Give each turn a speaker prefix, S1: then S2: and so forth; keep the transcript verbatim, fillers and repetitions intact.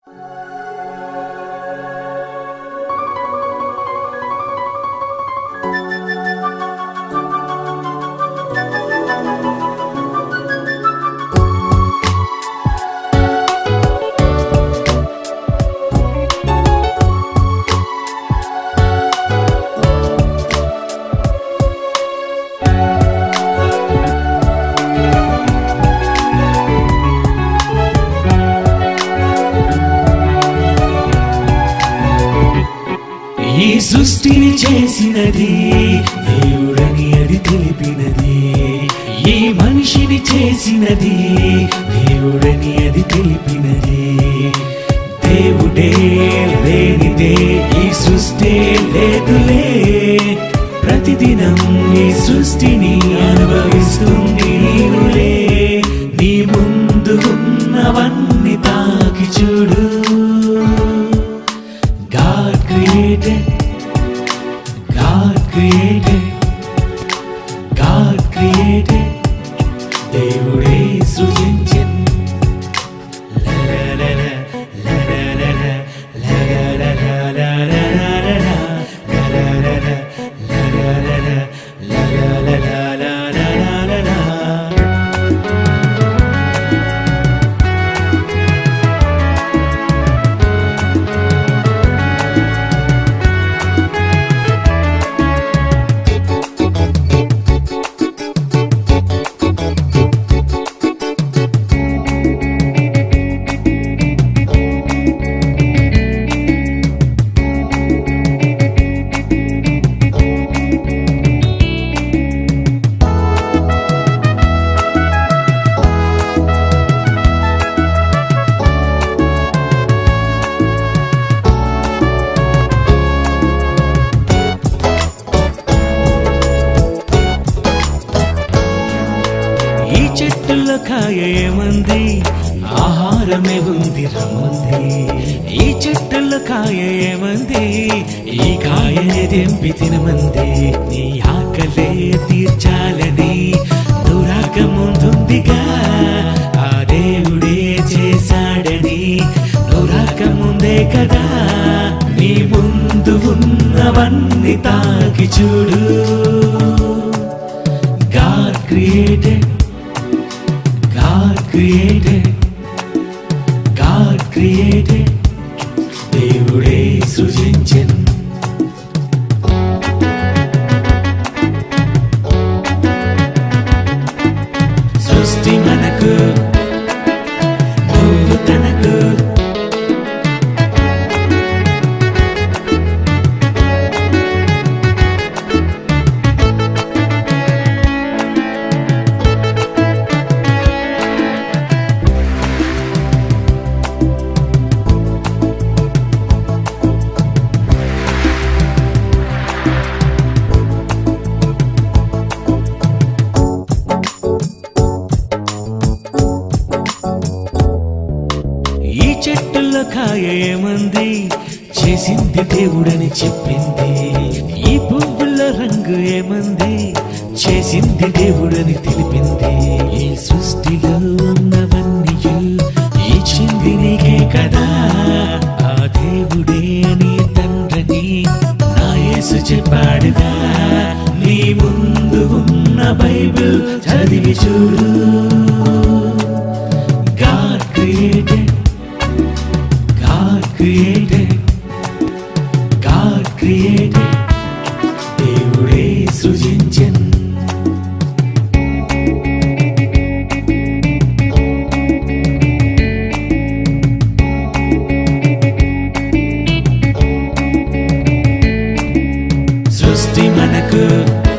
S1: ఈ సృష్టిని చేసినది దేవుడని అది తెలిపినది, ఈ మనిషిని చేసినది దేవుడని అది తెలిపినది. దేవుడే లేనిదే ఈ సృష్టి లేదులే, ప్రతిదినం ఈ సృష్టిని అనుభవిస్తుంది నీవులే. నీ ముందు ఉన్నవన్నీ తాకి చూడు. God created, God created, God created, దేవుడే సృజించెను. ఈ చెట్టులో కాయ ఏమంది, ఆహారమే ఉంది రమ్మంది. ఈ చెట్టులో కాయ ఏమంది, ఈ కాయని తెంపి తినమంది. నీ ఆకలే తీర్చాలని దురాక ముందుందిగా, ఆ దేవుడే చేశాడని దురాక ముందే కదా. నీ ముందు ఉన్నవన్నీ తాకి చూడు. God created, God created, God created, దేవుడే సృజించెను. సృష్టి మనకు, నువ్వు తనకు. ఈ చెట్టులో కాయ ఏమంది, చేసింది దేవుడని చెప్పింది. ఈ పువ్వుల రంగు ఏమంది, చేసింది దేవుడని తెలిపింది. ఈ సృష్టిలో ఉన్నవన్నీ ఇచ్చింది నీకే కదా. ఆ దేవుడే నీ తండ్రిని నా యేసు చెప్పాడుగా. నీ ముందు ఉన్న బైబిల్ చదివి చూడు. God created, God created, God created, దేవుడే సృజించెను. సృష్టి మనకు,